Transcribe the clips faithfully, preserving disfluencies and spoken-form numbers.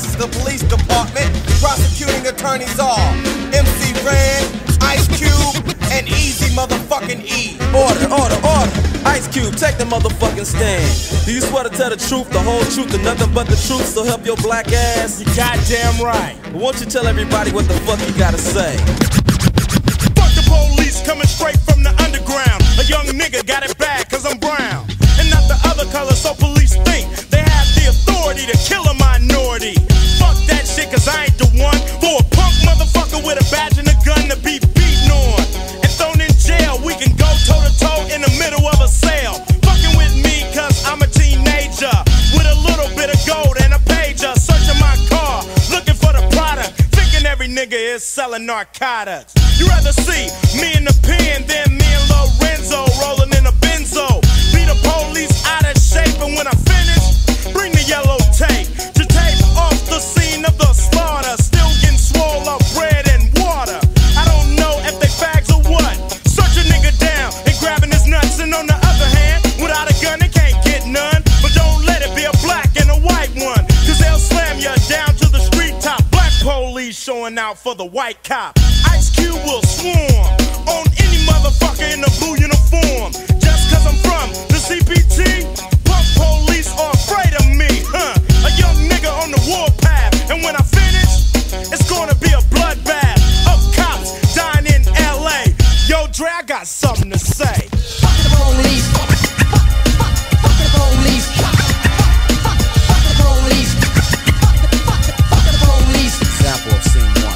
This is the police department. Prosecuting attorneys are M C Ren, Ice Cube, and Easy motherfucking E. Order, order, order. Ice Cube, take the motherfucking stand. Do you swear to tell the truth, the whole truth, and nothing but the truth, so help your black ass? You goddamn right. Won't you tell everybody what the fuck you gotta say? Fuck the police coming straight from the underground. A young nigga got it bad cause I'm brown. And not the other color, so police think they have the authority to kill a minority. Fuck that shit cause I ain't the one for a punk motherfucker with a badge and a gun to be beaten on and thrown in jail. We can go toe to toe in the middle of a sale. Fucking with me cause I'm a teenager with a little bit of gold and a pager. Searching my car, looking for the product, thinking every nigga is selling narcotics. You rather see me in the pen than me and Lorenzo rolling in a benzo. Be the police out of shape, and when I finish, bring the yellow tape to tape off the scene of the slaughter. Still getting swole up bread and water. I don't know if they fags or what. Search a nigga down and grabbing his nuts, and on the other hand, without a gun they can't get none. But don't let it be a black and a white one, cause they'll slam you down to the street top. Black police showing out for the white cop. Ice Cube will swarm on any motherfucker in a blue uniform. Just cause I'm from the C P T, punk police are afraid of me, huh? A young nigga on the warpath, and when I finish, it's gonna be a bloodbath of cops dying in L A. Yo, Dre, I got something to say. Fuck the police. Fuck the police. Fuck the police. Fuck the police. Example of scene one.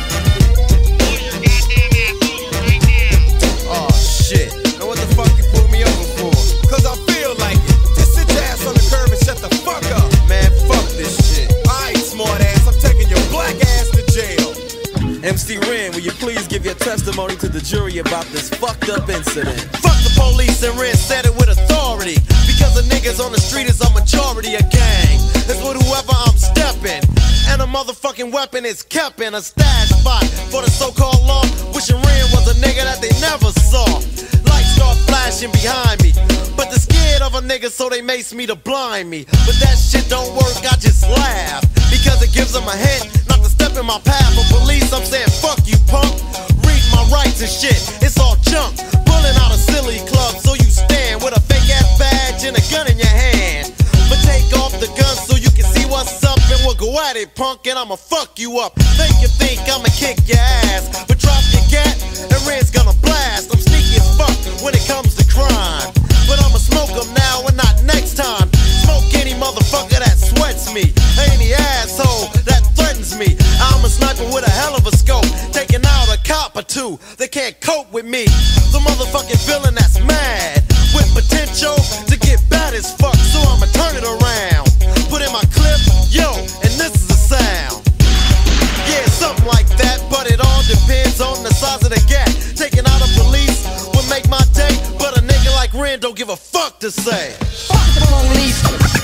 Oh shit. Now what the fuck you pulled me over for? Cause I feel like it. Just sit your ass on the curb and shut the fuck up. Man, fuck this shit. Alright, smart ass, I'm taking your black ass to jail. M C Ren, will you please give your testimony to the jury about this fucked up incident? Fuck the police, and Ren said it with authority. Because the niggas on the street is a majority of gang. It's with whoever I'm stepping. And a motherfucking weapon is kept in a stash spot for the so-called law. Wishing Ren was a nigga that they never saw. Lights start flashing behind me, but they're scared of a nigga, so they mace me to blind me. But that shit don't work, I just laugh, because it gives them a hint not to step in my path. For police, I'm saying fuck you, punk. Read my rights and shit, it's all junk. Pulling out a silly club, so you stand with a fake ass badge and a gun in your hand. But take off the gun so you can see what's up, and we'll go at it, punk, and I'ma fuck you up. Think you think I'ma kick your ass, but drop your gat, and Ren's gonna blast. I'm sneaky as fuck when it comes to crime, but I'ma smoke them now and not next time. Smoke any motherfucker that sweats me, any asshole that threatens me. I'm a sniper with a hell of a scope, taking out a cop or two. They can't cope with me. The motherfucking villain that's mad with potential to get bad as fuck, so I'ma turn it around. Put in my clip, yo, and this is the sound. Yeah, something like that, but it all depends on the size of the gap. Taking out a police would make my day, but a nigga like Ren don't give a fuck to say. Fuck the police. Fuck the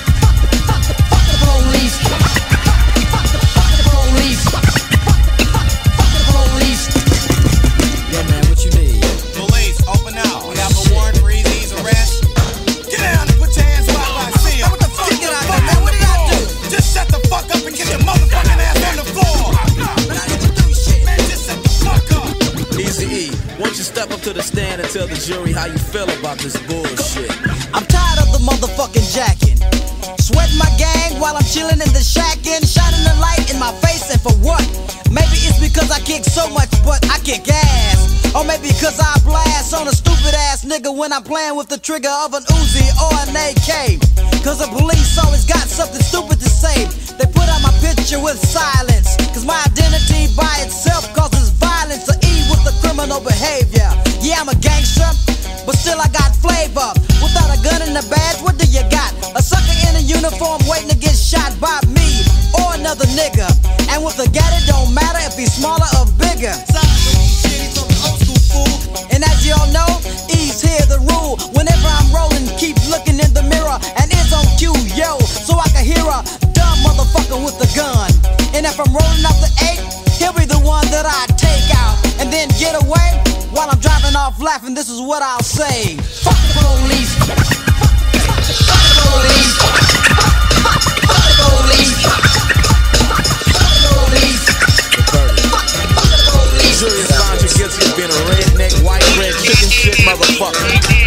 police. Fuck the police. Fuck the police. Yeah, man, what you need? Police, open up. We have a warrant for Easy's arrest. Get down and put your hands where I see him. What the fuck? Get out of there, man. What did I do? Just shut the fuck up and get your motherfucking ass on the floor. Man, I didn't do shit. Man, just shut the fuck up. Easy E, won't you step up to the stand and tell the jury how you feel about this bullshit? I'm tired of the motherfucking jacking. Sweating my gang while I'm chilling in the shack and shining the light in my face, and for what? Maybe it's because I kick so much, but I kick ass. Or maybe because I blast on a stupid ass nigga when I'm playing with the trigger of an Uzi or an A K. Cause the police always got something stupid to say. They put out my picture with silence, cause my identity by itself causes violence. Or E with the criminal behavior. Yeah, I'm a gangster, but still I got flavor. Without a gun and a badge, what do you got? A sucker in a uniform waiting to get shot by me or another nigga. And with a gat, it don't matter if he's smaller or bigger. And as y'all know, E's here the rule. Whenever I'm rolling, keep looking in the mirror, and it's on cue, yo, so I can hear a dumb motherfucker with a gun. And if I'm rolling up the eight, he'll be the one that I take out and then get away. While I'm driving off laughing, this is what I'll say. Fuck the police. Fuck the police. Fuck the police. times against you being a redneck, white bread, chicken shit motherfucker.